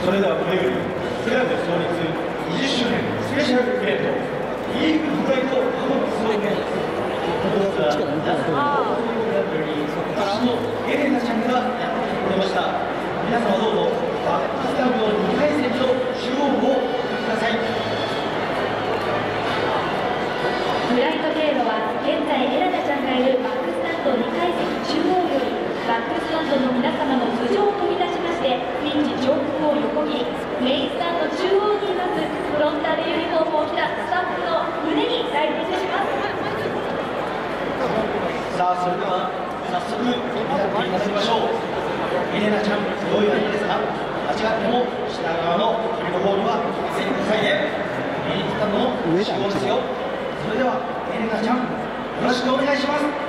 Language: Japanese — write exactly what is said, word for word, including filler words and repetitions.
それではこれよりクラブ創立にじゅっしゅうねんスペシャルイベントリーグフライトパフォーマンスを行います。本日はラストのグランプリ私のエレナちゃんがやってくれました。皆様どうぞバックスタンドにかいせんと中央部をご覧ください。 フライト経路は現在エラナちゃんがいるバックスタンドにかいせん中央よりバックスタンドの皆様の頭上を飛び出しましてピッチ上空を横切りメインスタンド中央にいますフロンターレユニフォームを着たスタッフの胸に来日します。 さあそれでは早速見ていただきましょう。エレナちゃん用意はいいですか？間違っても下側の紙の方には見せてくださいね。メインスタンドの集合ですよ。それではエレナちゃんよろしくお願いします。